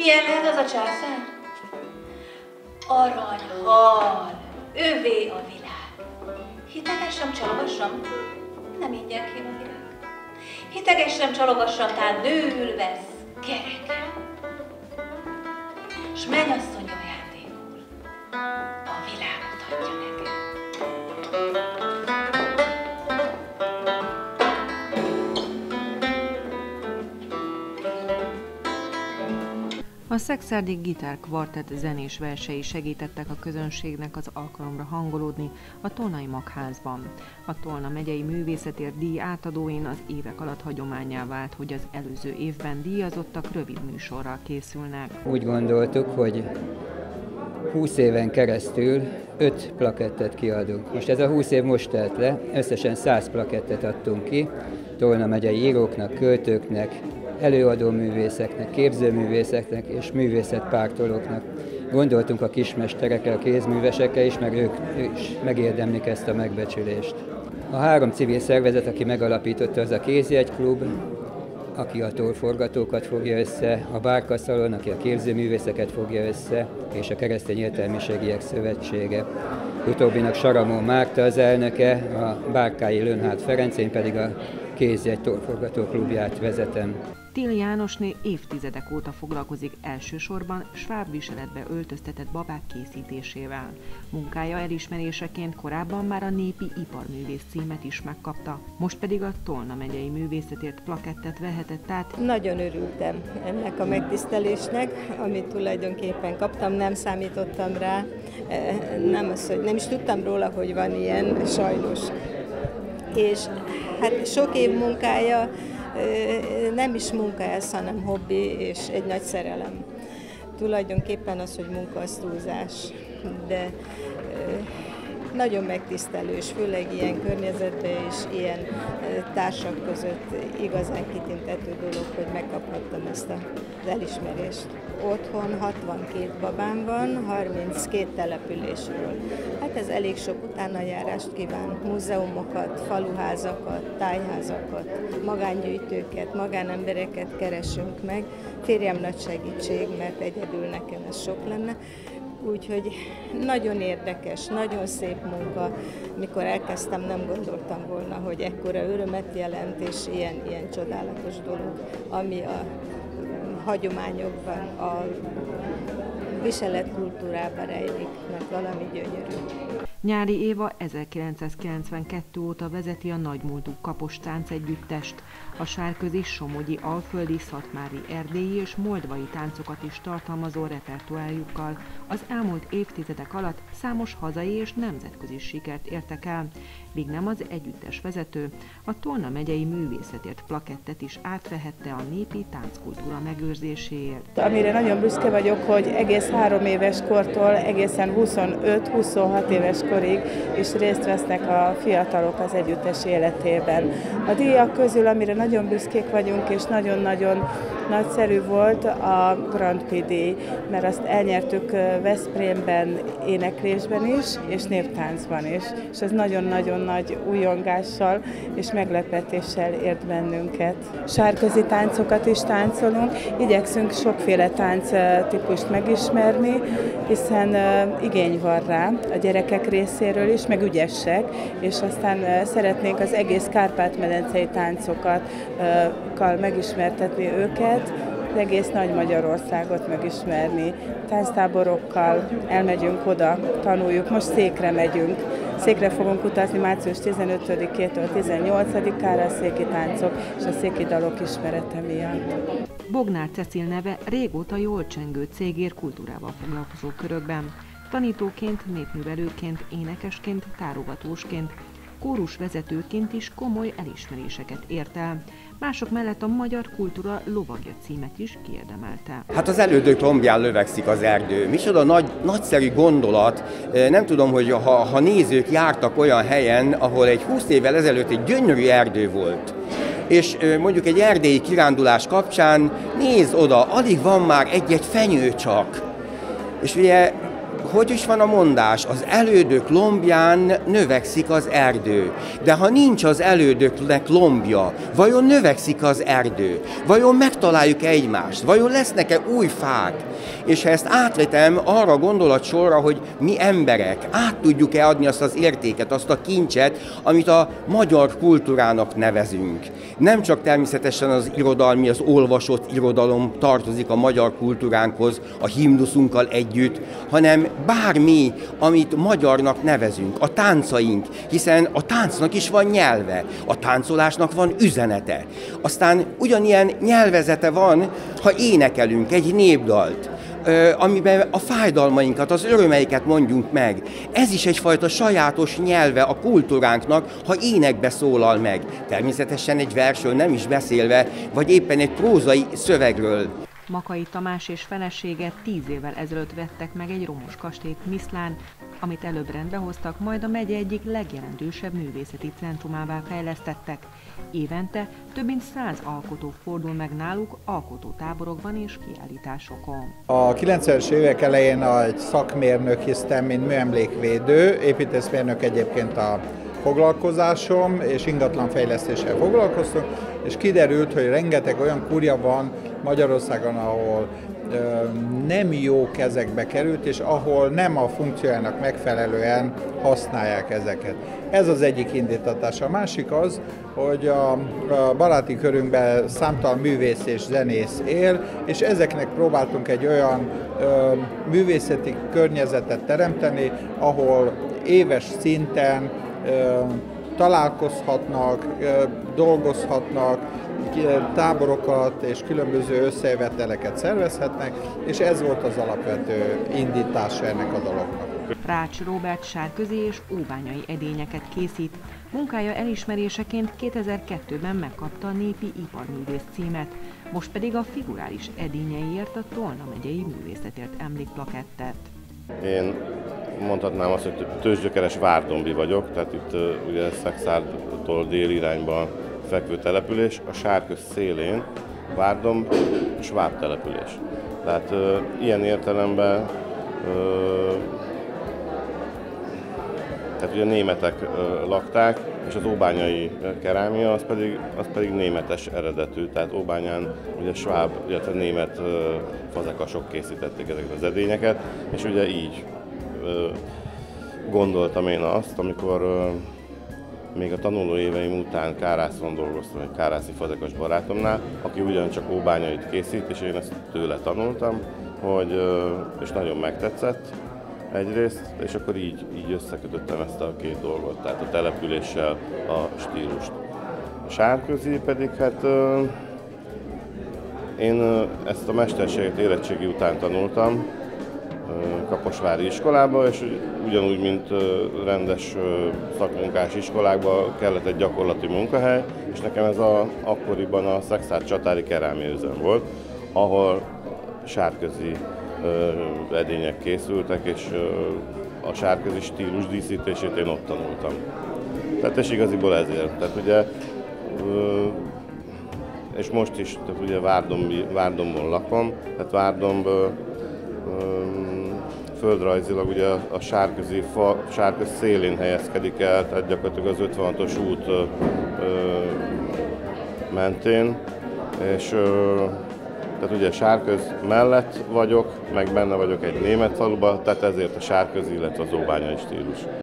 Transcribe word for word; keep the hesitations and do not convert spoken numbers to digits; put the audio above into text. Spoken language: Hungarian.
Milyen lehet az a császár? Aranyhal, ővé a világ. Hitegessem, csalogassam? Nem ingyen kém a virág. Hitegessem, csalogassam, tán nőül vesz kereken. S mennyasszony ajándékul a világot adja nekem. A Szekszárdi Gitár Kvartett zenés versei segítettek a közönségnek az alkalomra hangolódni a Tolnai Magházban. A Tolna megyei művészetért díj átadóin az évek alatt hagyománnyá vált, hogy az előző évben díjazottak rövid műsorral készülnek. Úgy gondoltuk, hogy húsz éven keresztül öt plakettet kiadunk. Most ez a húsz év most telt le, összesen száz plakettet adtunk ki, Tolna megyei íróknak, költőknek, előadóművészeknek, képzőművészeknek és művészetpártolóknak. Gondoltunk a kismesterekkel, a kézművesekkel is, meg ők is megérdemlik ezt a megbecsülést. A három civil szervezet, aki megalapította, az a Kézjegyklub, aki a tollforgatókat fogja össze, a Bárkaszalon, aki a képzőművészeket fogja össze, és a Keresztény Értelmiségiek Szövetsége. Utóbbinak Saramó Márta az elnöke, a Bárkályi Lönhárd Ferenc, én pedig a Kézjegy tollforgató klubját vezetem. Till Jánosné évtizedek óta foglalkozik elsősorban sváb viseletbe öltöztetett babák készítésével. Munkája elismeréseként korábban már a Népi Iparművész címet is megkapta, most pedig a Tolna megyei művészetért plakettet vehetett át. Nagyon örültem ennek a megtisztelésnek, amit tulajdonképpen kaptam, nem számítottam rá, nem, az, hogy nem is tudtam róla, hogy van ilyen, sajnos. És hát sok év munkája, nem is munka ez, hanem hobbi és egy nagy szerelem. Tulajdonképpen az, hogy munka az túlzás, de nagyon megtisztelő, és főleg ilyen környezetben és ilyen társak között igazán kitüntető dolog, hogy megkaphattam ezt az elismerést. Otthon hatvankét babám van, harminckét településről. Hát ez elég sok utánajárást kíván, múzeumokat, faluházakat, tájházakat, magángyűjtőket, magánembereket keresünk meg. Férjem nagy segítség, mert egyedül nekem ez sok lenne. Úgyhogy nagyon érdekes, nagyon szép munka. Mikor elkezdtem, nem gondoltam volna, hogy ekkora örömet jelent, és ilyen, ilyen csodálatos dolog, ami a hagyományokban, a viseletkultúrában rejlik, mert valami gyönyörű. Nyári Éva ezerkilencszázkilencvenkettő óta vezeti a nagymúltú Kapos táncegyüttest. A sárközi, somogyi, alföldi, szatmári, erdélyi és moldvai táncokat is tartalmazó repertoárjukkal az elmúlt évtizedek alatt számos hazai és nemzetközi sikert értek el, míg nem az együttes vezető a Tolna megyei művészetért plakettet is átvehette a népi tánckultúra megőrzéséért. Amire nagyon büszke vagyok, hogy egész három éves kortól egészen huszonöt-huszonhat éves korig is részt vesznek a fiatalok az együttes életében. A díjak közül, amire nagyon büszkék vagyunk, és nagyon-nagyon nagyszerű volt a Grand Prix díj, mert azt elnyertük Veszprémben éneklésben is, és néptáncban is. És ez nagyon-nagyon nagy újongással és meglepetéssel ért bennünket. Sárközi táncokat is táncolunk, igyekszünk sokféle tánctípust megismerni, hiszen igény van rá a gyerekek részéről is, meg ügyesek, és aztán szeretnénk az egész Kárpát-medencei táncokat megismertetni őket, az egész Nagy Magyarországot megismerni. Tánctáborokkal elmegyünk oda, tanuljuk, most Székre megyünk. Székre fogunk utazni március tizenötödikétől tizennyolcadikára a széki táncok és a széki dalok ismerete miatt. Bognár Cecil neve régóta jól csengő cégér kultúrával foglalkozó körökben. Tanítóként, népművelőként, énekesként, tárogatósként, kórusvezetőként is komoly elismeréseket ért el. Mások mellett a Magyar Kultúra Lovagja címet is kiérdemelte. Hát az elődök lombján lövekszik az erdő. Micsoda nagy, nagyszerű gondolat. Nem tudom, hogy ha, ha nézők jártak olyan helyen, ahol egy húsz évvel ezelőtt egy gyönyörű erdő volt, és mondjuk egy erdélyi kirándulás kapcsán nézd oda, alig van már egy-egy fenyő csak. És ugye hogy is van a mondás, az elődök lombján növekszik az erdő. De ha nincs az elődöknek lombja, vajon növekszik az erdő? Vajon megtaláljuk egymást? Vajon lesznek-e új fák? És ha ezt átvetem arra gondolatsorra, hogy mi emberek át tudjuk-e adni azt az értéket, azt a kincset, amit a magyar kultúrának nevezünk. Nem csak természetesen az irodalmi, az olvasott irodalom tartozik a magyar kultúránkhoz, a himnuszunkkal együtt, hanem bármi, amit magyarnak nevezünk, a táncaink, hiszen a táncnak is van nyelve, a táncolásnak van üzenete. Aztán ugyanilyen nyelvezete van, ha énekelünk egy népdalt, amiben a fájdalmainkat, az örömeiket mondjunk meg. Ez is egyfajta sajátos nyelve a kultúránknak, ha énekbe szólal meg. Természetesen egy versről nem is beszélve, vagy éppen egy prózai szövegről. Makai Tamás és felesége tíz évvel ezelőtt vettek meg egy romos kastélyt Miszlán, amit előbb rendbe hoztak, majd a megye egyik legjelentősebb művészeti centrumává fejlesztettek. Évente több mint száz alkotó fordul meg náluk alkotótáborokban és kiállításokon. A kilencvenes évek elején egy szakmérnökiztem, mint műemlékvédő, építészmérnök egyébként a foglalkozásom, és ingatlanfejlesztéssel foglalkoztunk, és kiderült, hogy rengeteg olyan kurja van Magyarországon, ahol ö, nem jó kezekbe került, és ahol nem a funkciójának megfelelően használják ezeket. Ez az egyik indítatás. A másik az, hogy a, a baráti körünkben számtalan művész és zenész él, és ezeknek próbáltunk egy olyan ö, művészeti környezetet teremteni, ahol éves szinten ö, találkozhatnak, ö, dolgozhatnak, táborokat és különböző összejöveteleket szervezhetnek, és ez volt az alapvető indítása ennek a dolognak. Rács Róbert sárközi és óbányai edényeket készít. Munkája elismeréseként kétezer-kettőben megkapta a népi iparművész címet, most pedig a figurális edényeiért a Tolna megyei művészetért emlékplakettet. Én mondhatnám azt, hogy tőzsgyökeres várdombi vagyok, tehát itt ugye Szexárdtól dél irányban fekvő település, a Sárköz szélén Várdomb sváb település. Tehát ö, ilyen értelemben ö, tehát ugye németek ö, lakták, és az óbányai kerámia az pedig, az pedig németes eredetű, tehát Óbányán ugye sváb, illetve német ö, fazekasok készítették ezeket az edényeket, és ugye így ö, gondoltam én azt, amikor ö, még a tanuló éveim után Kárászon dolgoztam egy kárászi fazekas barátomnál, aki ugyancsak óbányait készít, és én ezt tőle tanultam, hogy, és nagyon megtetszett egyrészt, és akkor így, így összekötöttem ezt a két dolgot, tehát a településsel a stílust. A sárközi pedig, hát én ezt a mesterséget érettségi után tanultam, kaposvári iskolába, és ugyanúgy, mint rendes szakmunkás iskolákban kellett egy gyakorlati munkahely, és nekem ez a, akkoriban a Szexárd csatári kerámiaüzem volt, ahol sárközi edények készültek, és a sárközi stílus díszítését én ott tanultam. Tehát és igaziból ezért. Tehát ugye, és most is, tehát ugye Várdombi, Várdombon lakom, tehát Várdomb földrajzilag ugye a sárközi fa, sárköz szélén helyezkedik el, tehát gyakorlatilag az ötvenhatos út ö, ö, mentén, és ö, tehát ugye Sárköz mellett vagyok, meg benne vagyok egy német faluban, tehát ezért a sárközi, illetve az óbányai stílus.